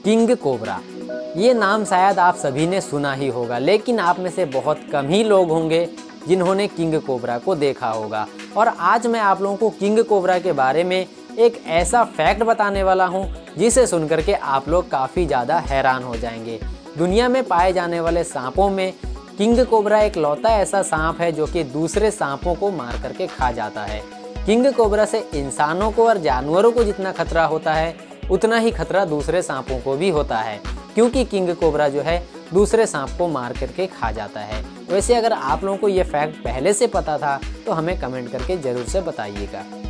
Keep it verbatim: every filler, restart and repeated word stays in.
King cobra. ये नाम शायद आप सभी ने सुना ही होगा, लेकिन आप में से बहुत कम ही लोग होंगे जिन्होंने किंग कोबरा को देखा होगा। और आज मैं आप लोगों को किंग कोबरा के बारे में एक ऐसा फैक्ट बताने वाला हूँ जिसे सुनकर के आप लोग काफ़ी ज़्यादा हैरान हो जाएंगे। दुनिया में पाए जाने वाले सांपों में किंग कोबरा एक लौता ऐसा सांप है जो कि दूसरे सांपों को मार करके खा जाता है। किंग कोबरा से इंसानों को और जानवरों को जितना खतरा होता है उतना ही खतरा दूसरे सांपों को भी होता है, क्योंकि किंग कोबरा जो है दूसरे सांप को मार करके खा जाता है। वैसे अगर आप लोगों को ये फैक्ट पहले से पता था तो हमें कमेंट करके ज़रूर से बताइएगा।